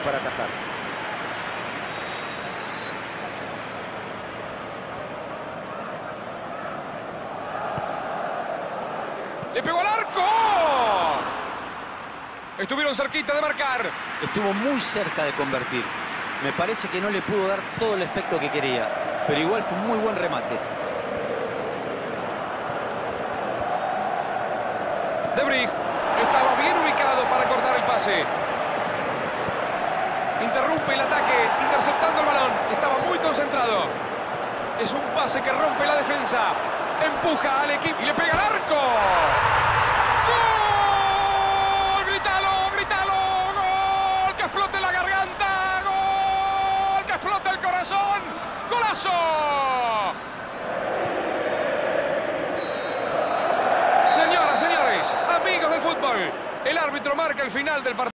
para atajar. ¡Le pegó al arco! Estuvieron cerquita de marcar. Estuvo muy cerca de convertir. Me parece que no le pudo dar todo el efecto que quería, pero igual fue un muy buen remate. De Vrij estaba bien ubicado para cortar el pase. Interrumpe el ataque, interceptando el balón. Estaba muy concentrado. Es un pase que rompe la defensa. Empuja al equipo y le pega al arco. ¡Gol! ¡Grítalo, grítalo! ¡Gol! ¡Que explote la garganta! ¡Gol! ¡Que explote el corazón! ¡Golazo! Señoras, señores, amigos del fútbol, el árbitro marca el final del partido.